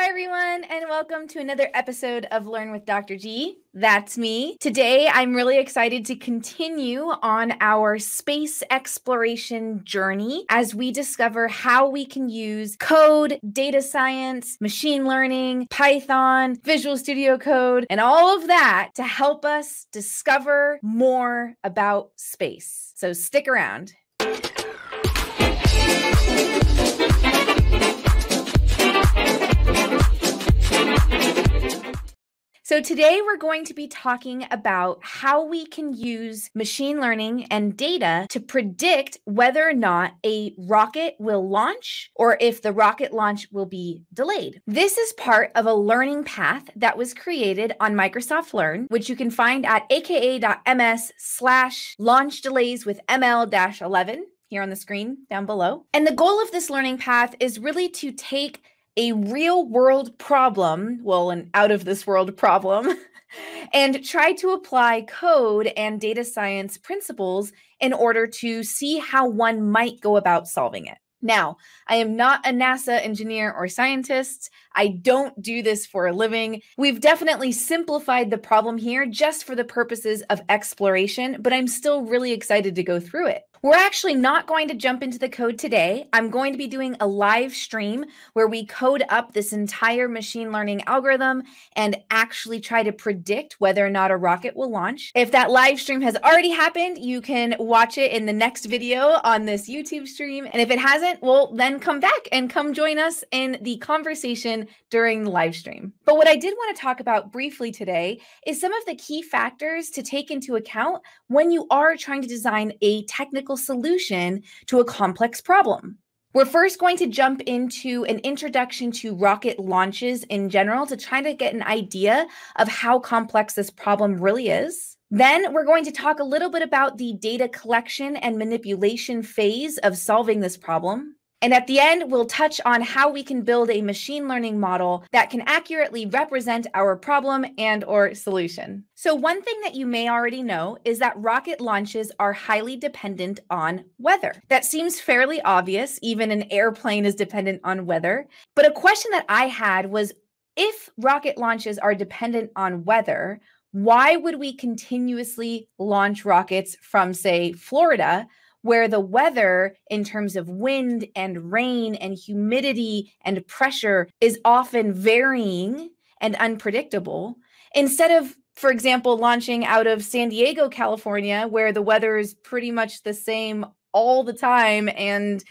everyone, and welcome to another episode of Learn with Dr. G. That's me. Today, I'm really excited to continue on our space exploration journey as we discover how we can use code, data science, machine learning, Python, Visual Studio Code, and all of that to help us discover more about space. So stick around. So today we're going to be talking about how we can use machine learning and data to predict whether or not a rocket will launch or if the rocket launch will be delayed. This is part of a learning path that was created on Microsoft Learn, which you can find at aka.ms/launch delays with ML-11 here on the screen down below. And the goal of this learning path is really to take a real world problem, an out of this world problem, and try to apply code and data science principles in order to see how one might go about solving it. Now, I am not a NASA engineer or scientist. I don't do this for a living. We've definitely simplified the problem here just for the purposes of exploration, but I'm still really excited to go through it. We're actually not going to jump into the code today. I'm going to be doing a live stream where we code up this entire machine learning algorithm and actually try to predict whether or not a rocket will launch. If that live stream has already happened, you can watch it in the next video on this YouTube stream. And if it hasn't, well, then come back and come join us in the conversation during the live stream. But what I did want to talk about briefly today is some of the key factors to take into account when you are trying to design a technical solution to a complex problem. We're first going to jump into an introduction to rocket launches in general to try to get an idea of how complex this problem really is. Then we're going to talk a little bit about the data collection and manipulation phase of solving this problem. And at the end, we'll touch on how we can build a machine learning model that can accurately represent our problem and/or solution. So one thing that you may already know is that rocket launches are highly dependent on weather. That seems fairly obvious. Even an airplane is dependent on weather. But a question that I had was, if rocket launches are dependent on weather, why would we continuously launch rockets from, say, Florida, where the weather in terms of wind and rain and humidity and pressure is often varying and unpredictable, instead of, for example, launching out of San Diego, California, where the weather is pretty much the same all the time and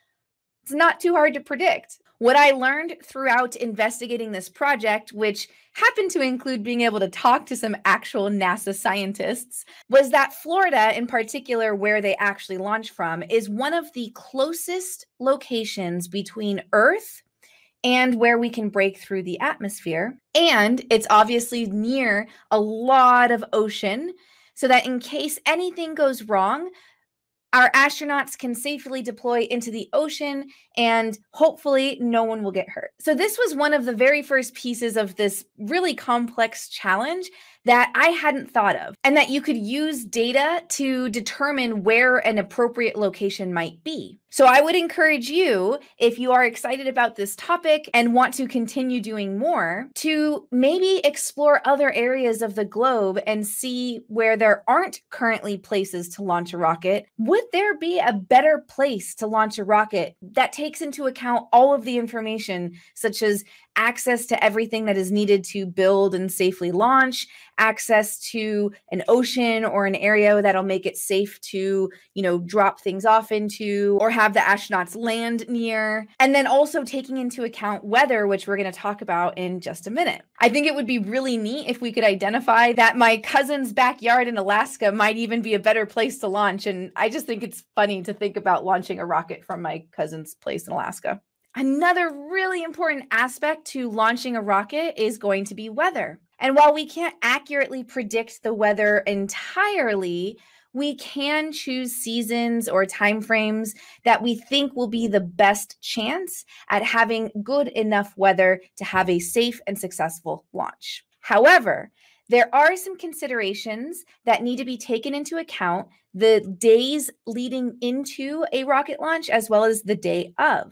it's not too hard to predict. What I learned throughout investigating this project, which happened to include being able to talk to some actual NASA scientists, was that Florida, in particular, where they actually launch from, is one of the closest locations between Earth and where we can break through the atmosphere. And it's obviously near a lot of ocean, so that in case anything goes wrong, our astronauts can safely deploy into the ocean and hopefully no one will get hurt. So this was one of the very first pieces of this really complex challenge that I hadn't thought of, and that you could use data to determine where an appropriate location might be. So I would encourage you, if you are excited about this topic and want to continue doing more, to maybe explore other areas of the globe and see where there aren't currently places to launch a rocket. Would there be a better place to launch a rocket that takes into account all of the information, such as access to everything that is needed to build and safely launch, access to an ocean or an area that'll make it safe to, drop things off into or have the astronauts land near, and then also taking into account weather, which we're going to talk about in just a minute. I think it would be really neat if we could identify that my cousin's backyard in Alaska might even be a better place to launch, and I just think it's funny to think about launching a rocket from my cousin's place in Alaska. Another really important aspect to launching a rocket is going to be weather. And while we can't accurately predict the weather entirely, we can choose seasons or timeframes that we think will be the best chance at having good enough weather to have a safe and successful launch. However, there are some considerations that need to be taken into account the days leading into a rocket launch as well as the day of.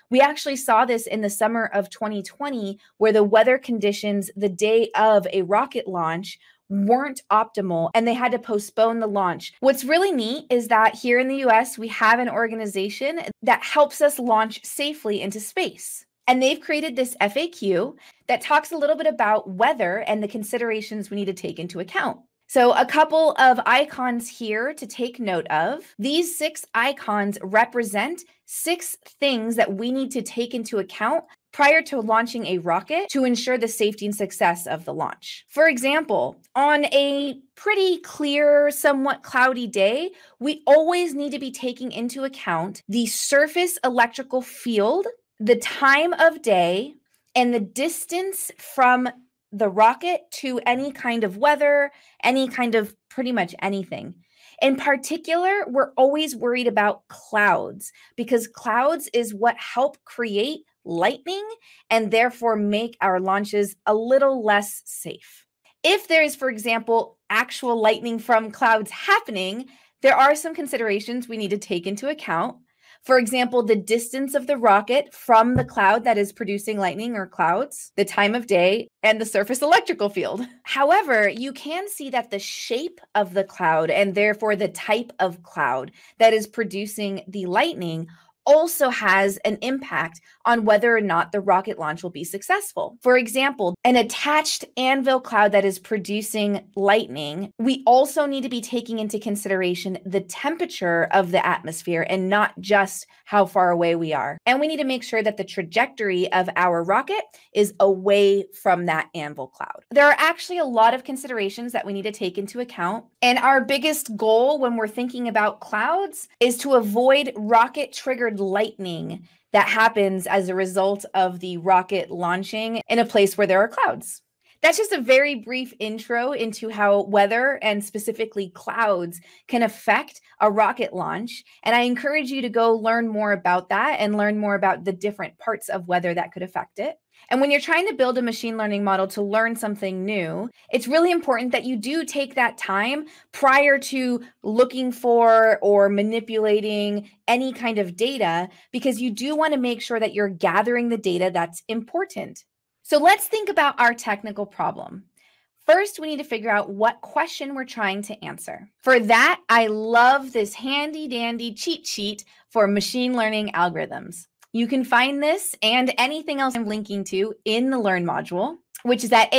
We actually saw this in the summer of 2020, where the weather conditions the day of a rocket launch weren't optimal and they had to postpone the launch. What's really neat is that here in the US, we have an organization that helps us launch safely into space. And they've created this FAQ that talks a little bit about weather and the considerations we need to take into account. So a couple of icons here to take note of. These 6 icons represent 6 things that we need to take into account prior to launching a rocket to ensure the safety and success of the launch. For example, on a pretty clear, somewhat cloudy day, we always need to be taking into account the surface electrical field, the time of day, and the distance from the rocket to any kind of weather, any kind of pretty much anything. In particular, we're always worried about clouds because clouds is what help create lightning and therefore make our launches a little less safe. If there is, for example, actual lightning from clouds happening, there are some considerations we need to take into account. For example, the distance of the rocket from the cloud that is producing lightning or clouds, the time of day, and the surface electrical field. However, you can see that the shape of the cloud and therefore the type of cloud that is producing the lightning also has an impact on whether or not the rocket launch will be successful. For example, an attached anvil cloud that is producing lightning, we also need to be taking into consideration the temperature of the atmosphere and not just how far away we are. And we need to make sure that the trajectory of our rocket is away from that anvil cloud. There are actually a lot of considerations that we need to take into account. And our biggest goal when we're thinking about clouds is to avoid rocket-triggered lightning that happens as a result of the rocket launching in a place where there are clouds. That's just a very brief intro into how weather and specifically clouds can affect a rocket launch. And I encourage you to go learn more about that and learn more about the different parts of weather that could affect it. And when you're trying to build a machine learning model to learn something new, it's really important that you do take that time prior to looking for or manipulating any kind of data, because you do want to make sure that you're gathering the data that's important. So let's think about our technical problem. First, we need to figure out what question we're trying to answer. For that, I love this handy dandy cheat sheet for machine learning algorithms. You can find this and anything else I'm linking to in the Learn module, which is at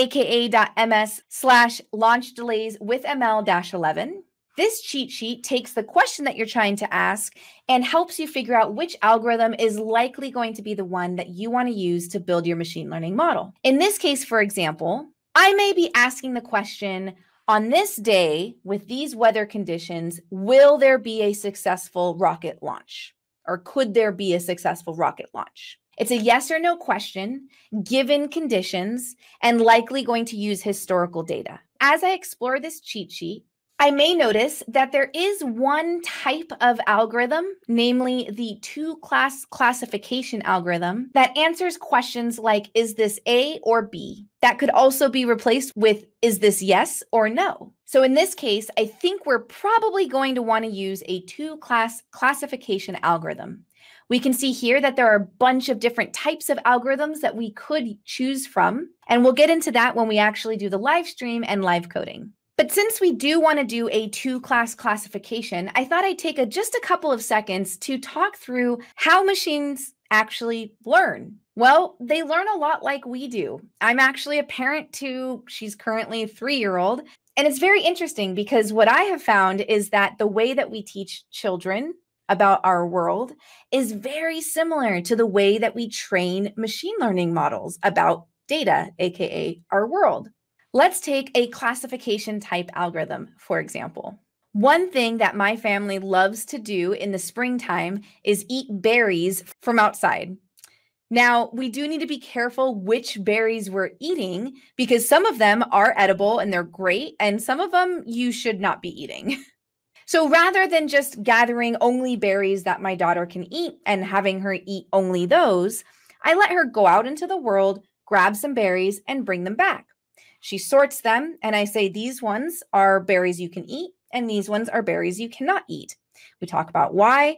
aka.ms/launch delays with ML-11. This cheat sheet takes the question that you're trying to ask and helps you figure out which algorithm is likely going to be the one that you want to use to build your machine learning model. In this case, for example, I may be asking the question, on this day with these weather conditions, will there be a successful rocket launch? Or could there be a successful rocket launch? It's a yes or no question, given conditions, and likely going to use historical data. As I explore this cheat sheet, I may notice that there is one type of algorithm, namely the two-class classification algorithm, that answers questions like, is this A or B? That could also be replaced with, is this yes or no? So in this case, I think we're probably going to want to use a two-class classification algorithm. We can see here that there are a bunch of different types of algorithms that we could choose from, and we'll get into that when we actually do the live stream and live coding. But since we do want to do a two-class classification, I thought I'd take just a couple of seconds to talk through how machines actually learn. Well, they learn a lot like we do. I'm actually a parent to, she's currently a 3-year-old, and it's very interesting because what I have found is that the way that we teach children about our world is very similar to the way that we train machine learning models about data, aka our world. Let's take a classification type algorithm, for example. One thing that my family loves to do in the springtime is eat berries from outside. Now, we do need to be careful which berries we're eating because some of them are edible and they're great, and some of them you should not be eating. So rather than just gathering only berries that my daughter can eat and having her eat only those, I let her go out into the world, grab some berries, and bring them back. She sorts them, and I say, these ones are berries you can eat, and these ones are berries you cannot eat. We talk about why,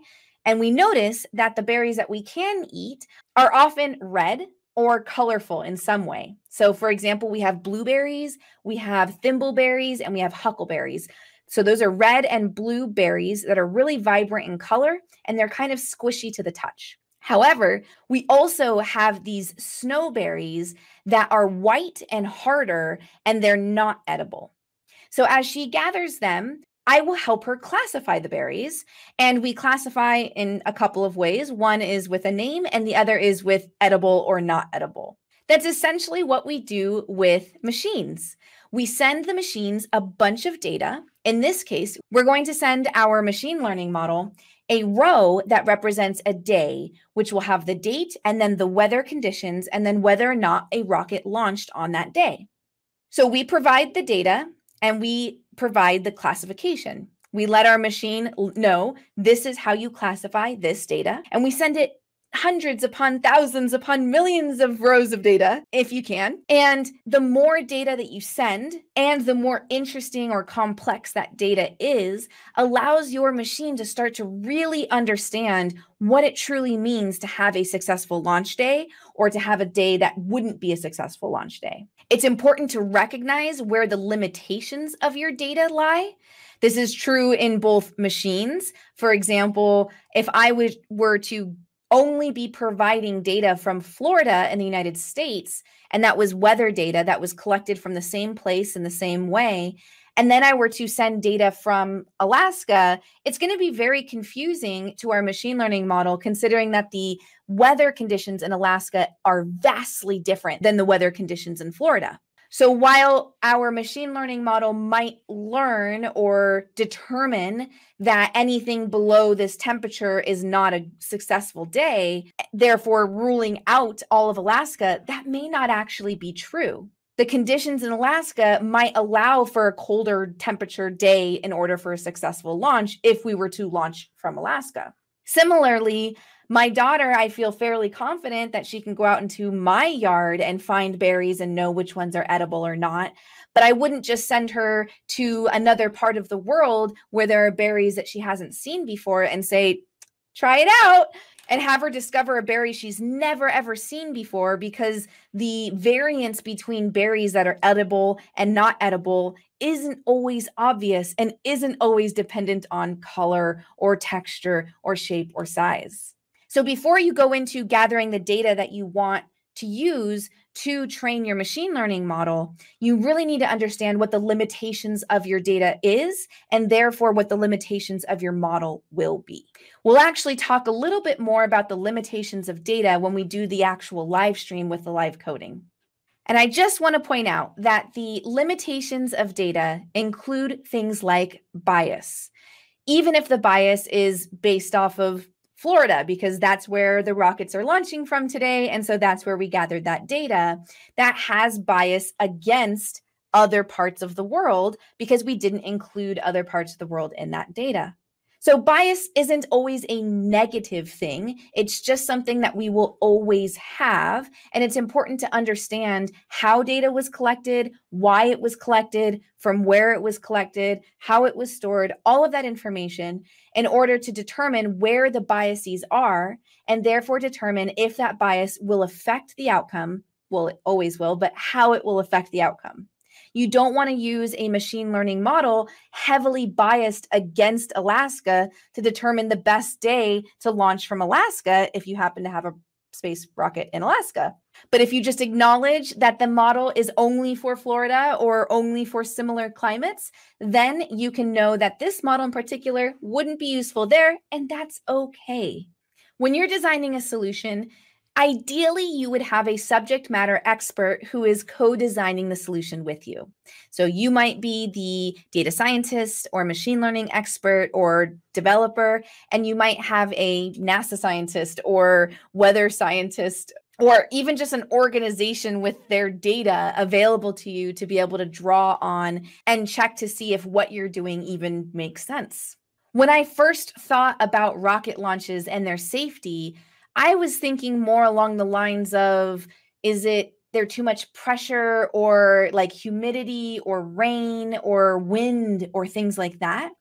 And we notice that the berries that we can eat are often red or colorful in some way. So for example, we have blueberries, we have thimbleberries, and we have huckleberries. So those are red and blue berries that are really vibrant in color, and they're kind of squishy to the touch. However, we also have these snowberries that are white and harder, and they're not edible. So as she gathers them, I will help her classify the berries. And we classify in a couple of ways. One is with a name, and the other is with edible or not edible. That's essentially what we do with machines. We send the machines a bunch of data. In this case, we're going to send our machine learning model a row that represents a day, which will have the date and then the weather conditions and then whether or not a rocket launched on that day. So we provide the data and we provide the classification. We let our machine know this is how you classify this data, and we send it hundreds upon thousands upon millions of rows of data, if you can. And the more data that you send and the more interesting or complex that data is, allows your machine to start to really understand what it truly means to have a successful launch day or to have a day that wouldn't be a successful launch day. It's important to recognize where the limitations of your data lie. This is true in both machines. For example, if I were to only be providing data from Florida in the United States, and that was weather data that was collected from the same place in the same way, and then I were to send data from Alaska, it's going to be very confusing to our machine learning model, considering that the weather conditions in Alaska are vastly different than the weather conditions in Florida. So while our machine learning model might learn or determine that anything below this temperature is not a successful day, therefore ruling out all of Alaska, that may not actually be true. The conditions in Alaska might allow for a colder temperature day in order for a successful launch if we were to launch from Alaska. Similarly, my daughter, I feel fairly confident that she can go out into my yard and find berries and know which ones are edible or not. But I wouldn't just send her to another part of the world where there are berries that she hasn't seen before and say, try it out, and have her discover a berry she's never ever seen before, because the variance between berries that are edible and not edible isn't always obvious and isn't always dependent on color or texture or shape or size. So before you go into gathering the data that you want to use to train your machine learning model, you really need to understand what the limitations of your data is, and therefore what the limitations of your model will be. We'll actually talk a little bit more about the limitations of data when we do the actual live stream with the live coding. And I just want to point out that the limitations of data include things like bias, even if the bias is based off of Florida, because that's where the rockets are launching from today. And so that's where we gathered that data. That has bias against other parts of the world because we didn't include other parts of the world in that data. So bias isn't always a negative thing. It's just something that we will always have. And it's important to understand how data was collected, why it was collected, from where it was collected, how it was stored, all of that information in order to determine where the biases are, and therefore determine if that bias will affect the outcome. Well, it always will, but how it will affect the outcome. You don't want to use a machine learning model heavily biased against Alaska to determine the best day to launch from Alaska if you happen to have a space rocket in Alaska. But if you just acknowledge that the model is only for Florida or only for similar climates, then you can know that this model in particular wouldn't be useful there, and that's okay. When you're designing a solution, ideally, you would have a subject matter expert who is co-designing the solution with you. So you might be the data scientist or machine learning expert or developer, and you might have a NASA scientist or weather scientist, or even just an organization with their data available to you to be able to draw on and check to see if what you're doing even makes sense. When I first thought about rocket launches and their safety, I was thinking more along the lines of, is there too much pressure or like humidity or rain or wind or things like that?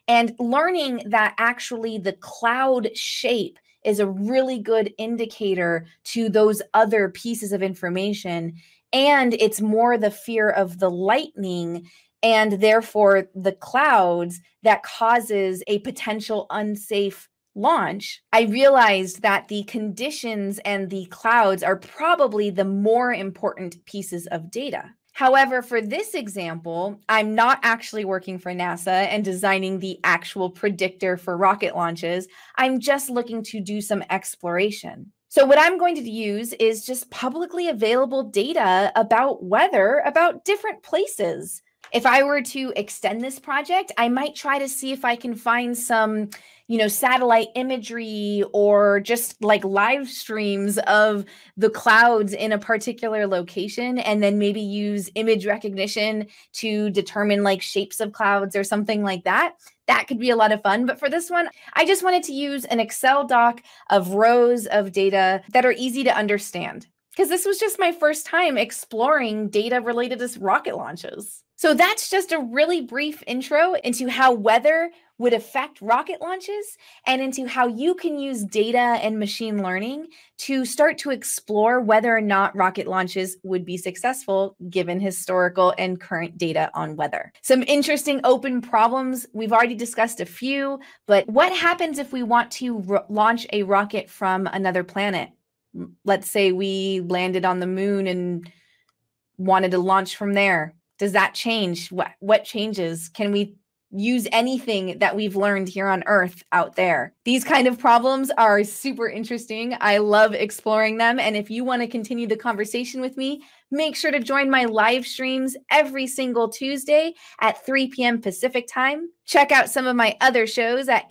And learning that actually the cloud shape is a really good indicator to those other pieces of information. And it's more the fear of the lightning and therefore the clouds that causes a potential unsafe launch. I realized that the conditions and the clouds are probably the more important pieces of data. However, for this example, I'm not actually working for NASA and designing the actual predictor for rocket launches. I'm just looking to do some exploration. So what I'm going to use is just publicly available data about weather, about different places. If I were to extend this project, I might try to see if I can find some, satellite imagery or just like live streams of the clouds in a particular location, and then maybe use image recognition to determine like shapes of clouds or something like that. That could be a lot of fun. But for this one, I just wanted to use an Excel doc of rows of data that are easy to understand, because this was just my first time exploring data related to rocket launches. So that's just a really brief intro into how weather would affect rocket launches and into how you can use data and machine learning to start to explore whether or not rocket launches would be successful given historical and current data on weather. Some interesting open problems. We've already discussed a few, but what happens if we want to launch a rocket from another planet? Let's say we landed on the moon and wanted to launch from there. Does that change? What changes? Can we use anything that we've learned here on Earth out there? These kind of problems are super interesting. I love exploring them. And if you want to continue the conversation with me, make sure to join my live streams every single Tuesday at 3 p.m. Pacific time. Check out some of my other shows at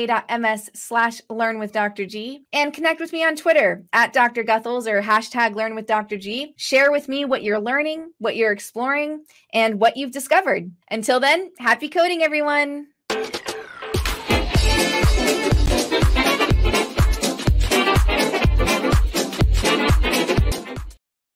aka.ms/learnwithdrg, and connect with me on Twitter at Dr. Guthels or #LearnWithDrG. Share with me what you're learning, what you're exploring, and what you've discovered. Until then, happy coding, everyone.